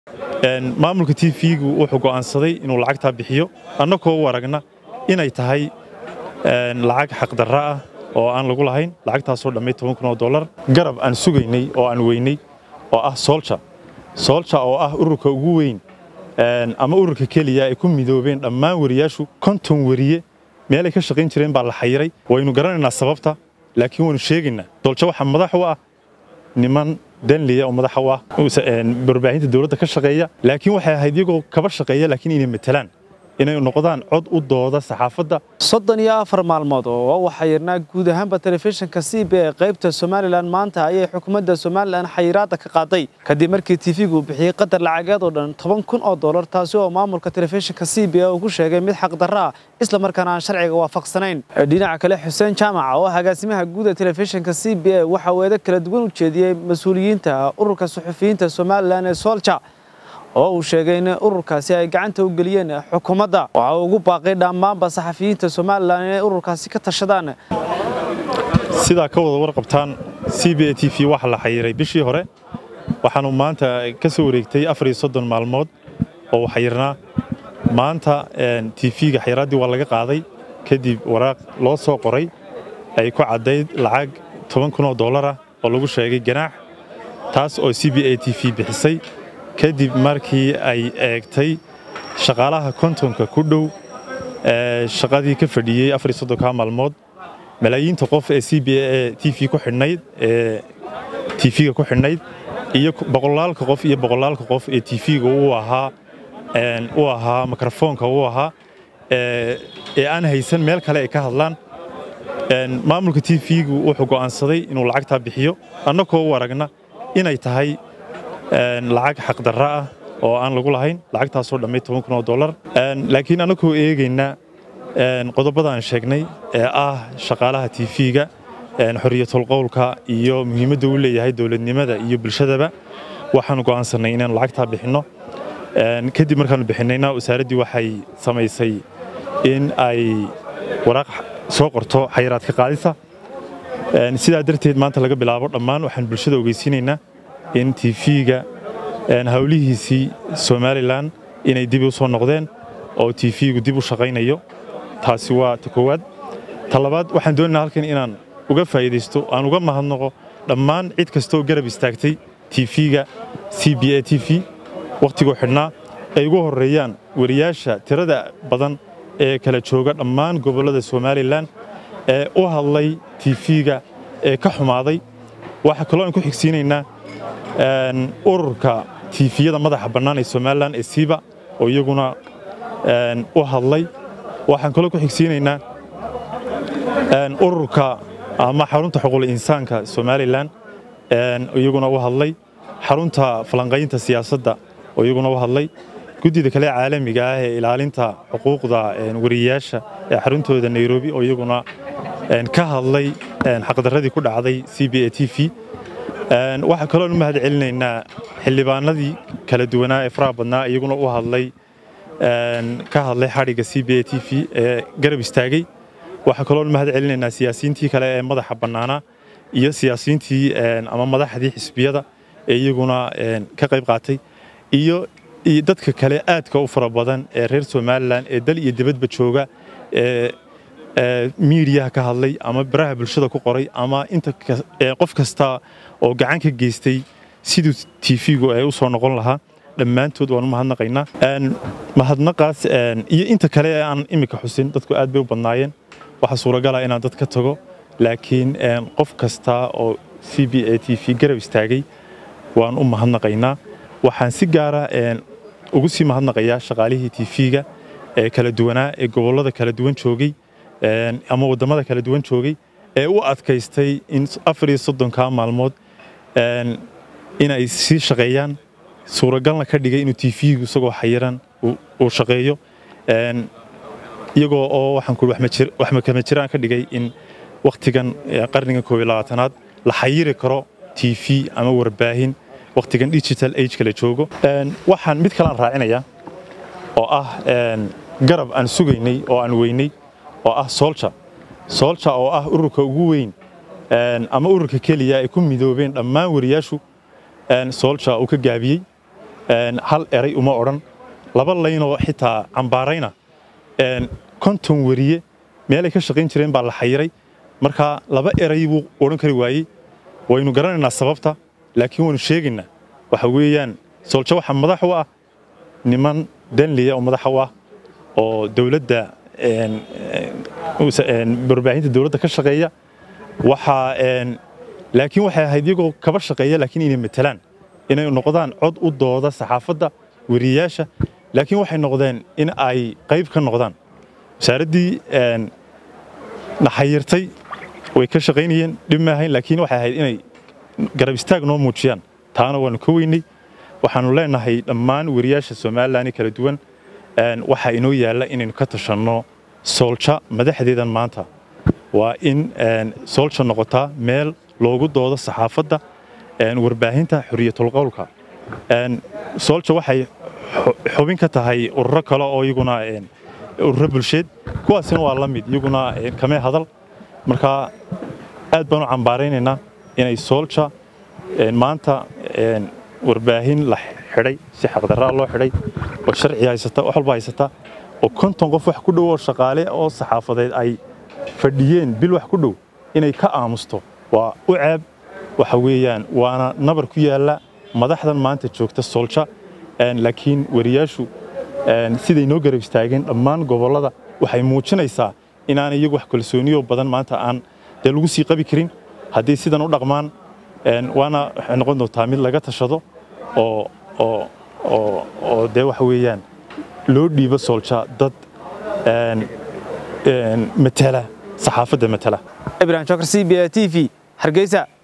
maamulka TV-gu wuxuu go'aansaday inuu lacagta bixiyo annagoo waragna inay tahay lacag xaq darra ah oo aan lagu lahayn lacagtaas oo dhamay $10,000 garab aan sugaynay oo aan weynay oo ah Soldier oo ah ururka ugu weyn ama ururka kaliya ay ku midoobeen dhammaan wariyaashu 50 wariye meel ay ka shaqayn jireen baa la xayiray waynu garanaynaa sababta laakiin waynu sheegaynaa Soldier waxa madax u ah niman danliya oo madax u ah barbaahinta dawladda ka shaqeeya laakiin waxay ahayd iyagoo kaba shaqeeya laakiin inay matalaan inay noqdaan cod u dooda saxaafadda 34 maalmood oo waxa yarnaa guud ahaanba telefishinka CBA qaybta Somaliland maanta ayay xukuumadda Somaliland xayiraad ka qaaday kadib markii TV-gu bixiyay qadar lacageed oo dhan $10,000 taasi oo maamulka telefishinka CBA uu ku sheegay mid xaq darra ah isla markaana aan sharciga waafaqsanayn dhinaca kale Xuseen Jaamac oo agaasimaha guud ee telefishinka CBA waxa uu kala duwan u jeediyay mas'uuliyiinta ururka suxufiyiinta Somaliland ee Soldier oo uu sheegay in ururkaasi ay gacanta u galiyeen xukuumadda waxa uu ugu baaqay dhammaanba saxafiyiinta Somaliland in ururkaasi ka tashadaan sida ka wada warqabtaan CBA TV waxa la xayiray bishii hore waxaanu maanta ka soo wareegtay 34 maalmood oo xayirnaa maanta TV-ga xayiraadii waa laga qaaday kadib waraaq loo soo qoray ay ku cadeyd lacag $10,000 ah oo lagu sheegay ganaax taas oo CBA TV bixisay kadib markii ay eegtay shaqaalaha kontonka ku dhow shaqadii ka fadhiyay 34 maalmood malaayiinta qof ee CBA TV ku xidhnayd TV-ga ku xidhnayd iyo boqolaalka qof ee TV-ga uu ahaa mikrofoonka uu ahaa ee aan haysan meel kale ay ka hadlaan maamulka TV-gu wuxuu go'aansaday inuu lacagta bixiyo annagoo waragna inay tahay lacag xaq darra ah oo aan lagu lahayn lacagtaas oo dhamay $10,000 laakiin annagoo eegayna qodobada aan sheegnay ee ah shaqaalaha TV-ga xorriyatul qowlka iyo muhiimadda uu leeyahay dawladnimada iyo bulshadaba waxaan go'aansanay inaan lacagta bixino kadib markaan bixinayna wasaaraddu waxay samaysay in ay waraaq soo qorto xayiraad ka qaadisa sidaa darteed maanta laga bilaabo dhammaan waxaan bulshada ogeysiinaynaa in TV-ga hawlihiisii Somaliland inay dib u soo noqdeen oo TV-gu dib u shaqaynayo taasi waa ta koowaad talabaad waxaan doonaynaa halkan inaan uga faa'iideysto aan uga mahadnaqo dhammaan cid kasta oo garab istaagtay TV-ga CBA TV waqtigoo xidhnaa ay ugu horeeyaan wariyaasha tirada badan ee kala jooga dhammaan gobollada Somaliland ee u hadlay TV-ga ee ka xumaaday waxa kale oo aan ku xigsiinaynaa ururka TV-yada madaxa bannaan ee Somaliland ee SIBA oo iyaguna u hadlay waxaan kale ku xigsiinaynaa ururka ama xarunta xuquuqul insaanka Somaliland iyaguna u hadlay xarunta falanqaynta siyaasadda oo iyaguna u hadlay guddida kale caalamiga ah ee ilaalinta xuquuqda wariyaasha ee xaruntooda Nairobi oo iyaguna ka hadlay xaqdarradii ku dhacday CBA TV waxa kale oo mahad celinaynaa xildhibaanadii kala duwanaa ee faraha badnaa iyaguna u hadlay ka hadlay xariga CBA TV ee garab istaagay waxa kale oo mahad celinaynaa siyaasiyiintii kale ee madaxa bannaana iyo siyaasiyiintii ama madaxdii xisbiyada ee iyaguna ka qayb qaatay iyo dadka kale aadka u fara badan ee reer Somaliland ee dal iyo dibadba jooga media ka hadlay ama baraha bulshada ku qoray ama inta qof kasta oo gacan ka geystay sidoo TV-gu ay u soo noqon lahaa dhammaantood waan mahadnaqaynaa mahadnaqaas iyo inta kale ee aan imika xusin dadku aad bay u badnaayeen waxa suuragal ah inaan dad ka tago laakiin qof kasta oo CBA TV garab istaagay waan u mahadnaqaynaa waxaan si gaar ah ugu sii mahadnaqayaa shaqaalihii TV-ga ee kala duwanaa ee gobollada kala duwan joogay ama wadamada kala duwan joogay ee u adkaystay in 34 maalmood inay sii shaqeeyaan suuragalna ka dhigay inuu TV-gu isagoo xayiran uu shaqeeyo iyagoo oo waxaan ku wax ma kama jiraan ka dhigay in waqtigan qarniga 21aad la xayiri karo TV ama warbaahin waqtigan digital age kala joogo waxaan mid kale aan raacinayaa oo ah garab aan sugaynay oo aan weynay oo ah Soldier oo ah ururka ugu weyn ama ururka kaliya ay ku midoobeen dhammaan wariyaashu Soldier uu ka gaabiyay hal eray uma odhan laba laynoo xitaa cambaarayna konton wariye meelay ka shaqayn jireen baa la xayiray marka laba eray buu odhan kari waayey waynu garanaynaa sababta laakiin waynu sheegaynaa waxa weeyaan Soolja waxa madax u ah niman danliya oo madax u ah oo dawladda barbaahinta dawladda ka shaqeeya waxa laakiin waxay ahayd iyagoo kaba shaqeeya laakiin inay matalaan inay noqdaan cod u dooda saxaafadda wariyaasha laakiin waxay noqdeen in ay qayb ka noqdaan wasaaradii naxayirtay way ka shaqaynayeen dhib ma ahayn laakiin waxay ahayd inay garab istaag noo muujiyaan taana waanu ka weynay waxaanu leenahay dhammaan wariyaasha Soomaaliland kala duwan waxa inoo yaala inaynu ka tashanno Soolja madaxdeedan maanta waa in Soolja noqotaa meel loogu doodo saxaafadda warbaahinta xuriyatul qowlka Soolja waxay xubin ka tahay ururo kale oo iyaguna ururo bulsheed kuwaasina waa la mid iyaguna kama hadal marka aad baan u cambaaraynaynaa inay Soolja maanta warbaahin la xidhay si xaqdarra loo xidhay oo sharci haysata wax walba haysata oo konton qof wax ku dhow oo shaqaale oo saxaafadeed ay fadhiyeen bil wax ku dhow inay ka aamusto waa u ceeb waxa weeyaan waana nabar ku yaala madaxdan maanta joogta Soolja laakiin wariyaashu siday noo garab istaageen dhammaan gobolada waxay muujinaysaa inaan iyagu wax kalsooniyo badan maanta aan lagu sii qabi karin haddii sidan u dhaqmaan waana waxay noqon doontaa mid laga tashado oo dee waxa weeyaan loo dhiibo Soolja dad matala saxaafadda matala Ibrahim Chokr CBA TV Hargeysa